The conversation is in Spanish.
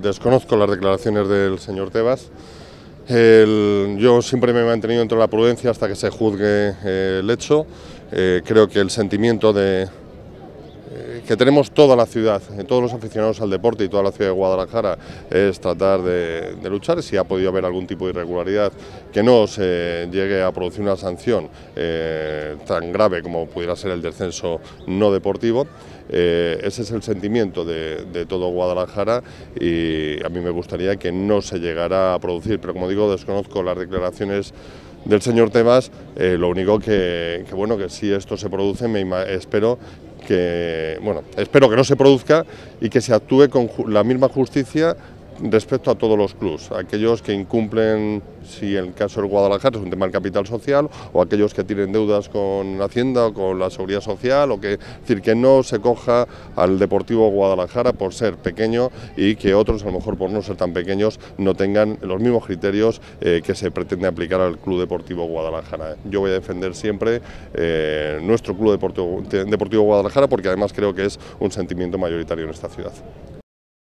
desconozco las declaraciones del señor Tebas. Yo siempre me he mantenido dentro de la prudencia hasta que se juzgue el hecho. Creo que el sentimiento que tenemos toda la ciudad, todos los aficionados al deporte y toda la ciudad de Guadalajara, es tratar de luchar. Si ha podido haber algún tipo de irregularidad, que no se llegue a producir una sanción tan grave como pudiera ser el descenso no deportivo. Ese es el sentimiento de todo Guadalajara y a mí me gustaría que no se llegara a producir, pero como digo, desconozco las declaraciones del señor Tebas. Lo único que si esto se produce, espero que no se produzca y que se actúe con la misma justicia respecto a todos los clubes, aquellos que incumplen, si en el caso del Guadalajara es un tema del capital social, o aquellos que tienen deudas con Hacienda o con la Seguridad Social, es decir, que no se coja al Deportivo Guadalajara por ser pequeño y que otros, a lo mejor por no ser tan pequeños, no tengan los mismos criterios que se pretende aplicar al Club Deportivo Guadalajara. Yo voy a defender siempre nuestro Club Deportivo Guadalajara, porque además creo que es un sentimiento mayoritario en esta ciudad.